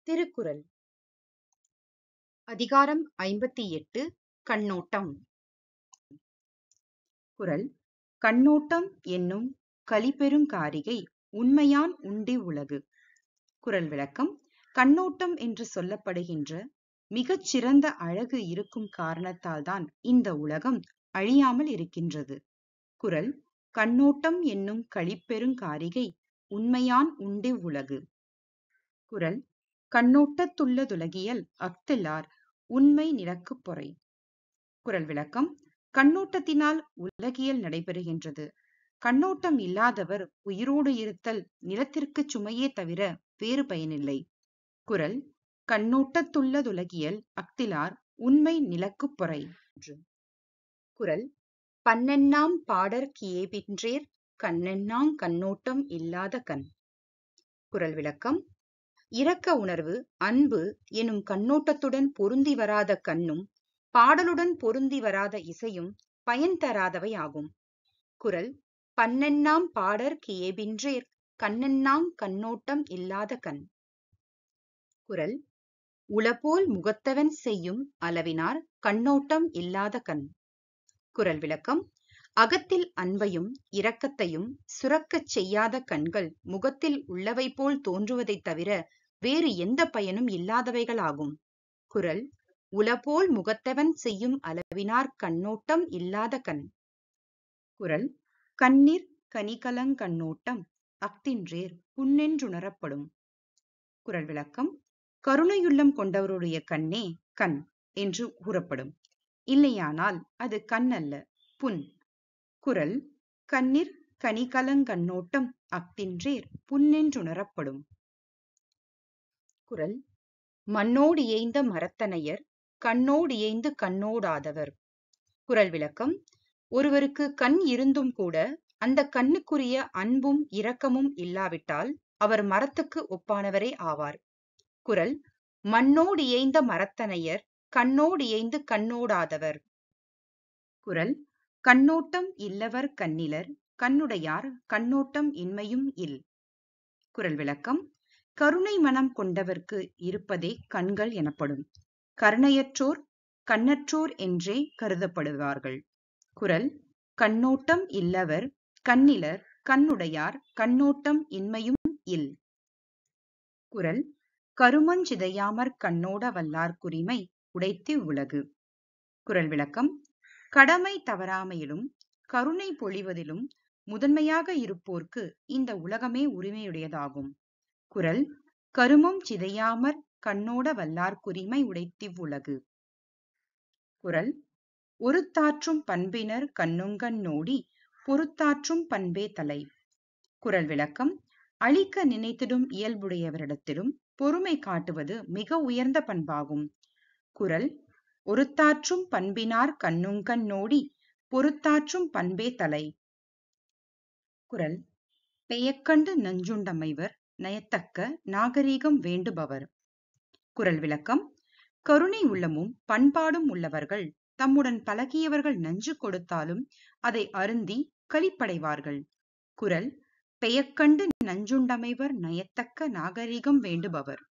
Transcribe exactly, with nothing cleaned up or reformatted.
திருக்குறள். அதிகாரம் ஐம்பத்தி எட்டு. கண்ணோட்டம். குறள். கண்ணோட்டம் என்னும் களிப்பெருங் காரிகை உண்மையான் உண்டி உலகு. குறள் விளக்கம். கண்ணோட்டம் என்று சொல்லப்படுகின்ற மிகச் சிறந்த அழகு இருக்கும் காரணத்தால்தான் இந்த உலகம் அழியாமல் இருக்கின்றது. குறள். கண்ணோட்டம் என்னும் களிப்பெருங் காரிகை உண்மையான் உண்டி உலகு. குறள். கண்ணோட்டத்துள்ளதுலகியல் அஃதிலார் உண்மை நிலக்குப் பொறை. குறள் விளக்கம். கண்ணோட்டத்தினால் உலகியல் நடைபெறுகின்றது. கண்ணோட்டம் இல்லாதவர் உயிரோடு இருத்தல் நிலத்திற்கு சுமையே தவிர வேறு பயனில்லை. குறள். கண்ணோட்டத்துள்ளதுலகியல் அஃதிலார் உண்மை நிலக்குப் பொறை. குறள். பன்னெண்ணாம் பாடற் கியேபின்றேற் கண்ணெண்ணாங் கண்ணோட்டம் இல்லாத கண். குறள் விளக்கம். இரக்க உணர்வு, அன்பு எனும் கண்ணோட்டத்துடன் பொருந்தி வராத கண்ணும் பாடலுடன் பொருந்தி வராத இசையும் பயன் தராதவை ஆகும். குறள். பன்னெண்ணாம் பாடற் கியேபின்றேற் கண்ணெண்ணாங் கண்ணோட்டம் இல்லாத கண். குறள். உளபோல் முகத்தவன் செய்யும் அளவினார் கண்ணோட்டம் இல்லாத கண். குறள் விளக்கம். அகத்தில் அன்பையும் இரக்கத்தையும் சுரக்கச் செய்யாத கண்கள் முகத்தில் உள்ளவை போல் தோன்றுவதைத் தவிர வேறு எந்த பயனும் இல்லாதவைகளாகும். குறள். உளபோல் முகத்தவன் செய்யும் அளவினார் கண்ணோட்டம் இல்லாத கண். குறள். கண்ணிற் கனிகலங் கண்ணோட்டம் அஃதின்றேற் புண்ணென்றுணரப்படும். குறள் விளக்கம். கருணையுள்ளம் கொண்டவருடைய கண்ணே கண் என்று கூறப்படும். இல்லையானால் அது கண் அல்ல, புண். குறள். கண்ணிற் கனிகலங் கண்ணோட்டம் அஃதின்றேற் புண்ணென்றுணரப்படும். குறள். மண்ணோடு இயைந்த மரத்தனையர் கண்ணோடு இயைந்து கண்ணோடாதவர். குறள் விளக்கம். ஒருவருக்கு கண் இருந்தும் கூட அந்த கண்ணுக்குரிய அன்பும் இரக்கமும் இல்லாவிட்டால் அவர் மரத்துக்கு ஒப்பானவரே ஆவார். குறள். மண்ணோடு இயைந்த மரத்தனையர் கண்ணோடு இயைந்து கண்ணோடாதவர். குறள். கண்ணோட்டம் இல்லவர் கண்ணிலர் கண்ணுடையார் கண்ணோட்டம் இன்மையும் இல். குறள் விளக்கம். கருணை மனம் கொண்டவர்க்கு இருப்பதே கண்கள் எனப்படும். கருணையற்றோர் கண்ணற்றோர் என்றே கருதப்படுவார்கள். குறள். கண்ணோட்டம் இல்லவர் கண்ணிலர் கண்ணுடையார் கண்ணோட்டம் இன்மையும் இல். குறள். கருமஞ் சிதையாமற் கண்ணோட வல்லார் குறிமை உடைத்து உலகு. குறள் விளக்கம். கடமை தவறாமையிலும் கருணை பொழிவதிலும் முதன்மையாக இருப்போர்க்கு இந்த உலகமே உரிமையுடையதாகும். குறள். கருமம் சிதையாமற் கண்ணோட வல்லார் குறிமை உடைத்திவ் உலகு. குறள். ஒருத்தாற்றும் பண்பினர் கண்ணுங்கண் நோடி பொறுத்தாற்றும் பண்பே தலை. குறள் விளக்கம். அழிக்க நினைத்திடும் இயல்புடையவரிடத்திலும் பொறுமை காட்டுவது மிக உயர்ந்த பண்பாகும். குறள். ஒருத்தாற்றும் பண்பினார் கண்ணுங்கண் நோடி பொறுத்தாற்றும் பண்பே தலை. குறள். பெயக்கண்டு நஞ்சுண்டமைவர் நயத்தக்க நாகரீகம் வேண்டுபவர். குறள் விளக்கம். கருணை உள்ளமும் பண்பாடும் உள்ளவர்கள் தம்முடன் பழகியவர்கள் நஞ்சு கொடுத்தாலும் அதை அருந்தி களிப்படைவார்கள். குறள். பெயக்கண்டு நஞ்சுண்டமைவர் நயத்தக்க நாகரீகம் வேண்டுபவர்.